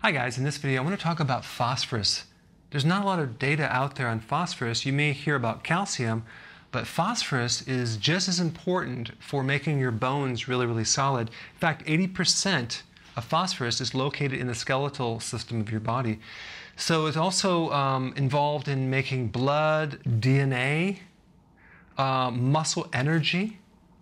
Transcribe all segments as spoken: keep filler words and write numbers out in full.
Hi guys, in this video I want to talk about phosphorus. There's not a lot of data out there on phosphorus. You may hear about calcium, but phosphorus is just as important for making your bones really, really solid. In fact, eighty percent of phosphorus is located in the skeletal system of your body. So it's also um, involved in making blood, D N A, uh, muscle energy,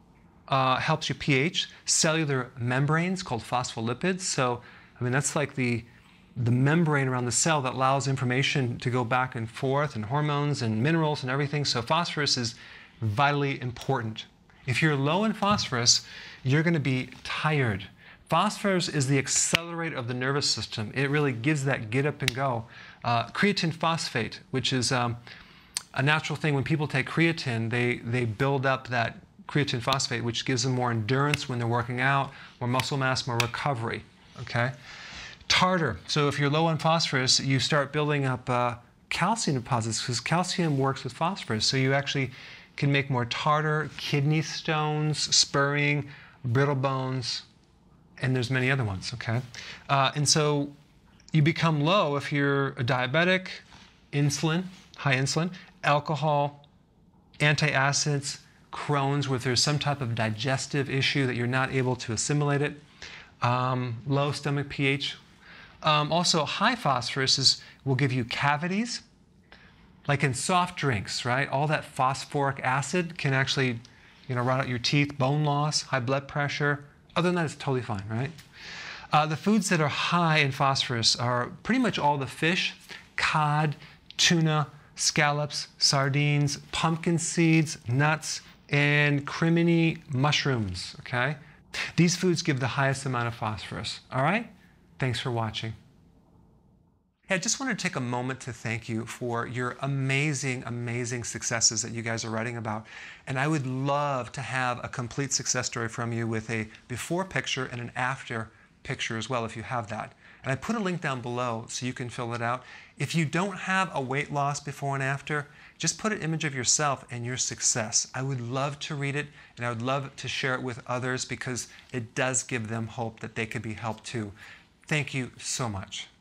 uh, helps your pH, cellular membranes called phospholipids. So, I mean, that's like the the membrane around the cell that allows information to go back and forth, and hormones and minerals and everything. So phosphorus is vitally important. If you're low in phosphorus, you're going to be tired. Phosphorus is the accelerator of the nervous system. It really gives that get up and go. Uh, creatine phosphate, which is um, a natural thing. When people take creatine, they, they build up that creatine phosphate, which gives them more endurance when they're working out, more muscle mass, more recovery. Okay? Tartar. So if you're low on phosphorus, you start building up uh, calcium deposits because calcium works with phosphorus. So you actually can make more tartar, kidney stones, spurring, brittle bones, and there's many other ones, okay? Uh, and so you become low if you're a diabetic, insulin, high insulin, alcohol, antacids, Crohn's, where there's some type of digestive issue that you're not able to assimilate it, um, low stomach pH. Um, also, high phosphorus is, will give you cavities, like in soft drinks, right? All that phosphoric acid can actually, you know, rot out your teeth, bone loss, high blood pressure. Other than that, it's totally fine, right? Uh, the foods that are high in phosphorus are pretty much all the fish, cod, tuna, scallops, sardines, pumpkin seeds, nuts, and crimini mushrooms, okay? These foods give the highest amount of phosphorus, all right? Thanks for watching. Hey, I just wanted to take a moment to thank you for your amazing, amazing successes that you guys are writing about. And I would love to have a complete success story from you with a before picture and an after picture as well, if you have that. And I put a link down below so you can fill it out. If you don't have a weight loss before and after, just put an image of yourself and your success. I would love to read it, and I would love to share it with others because it does give them hope that they could be helped too. Thank you so much.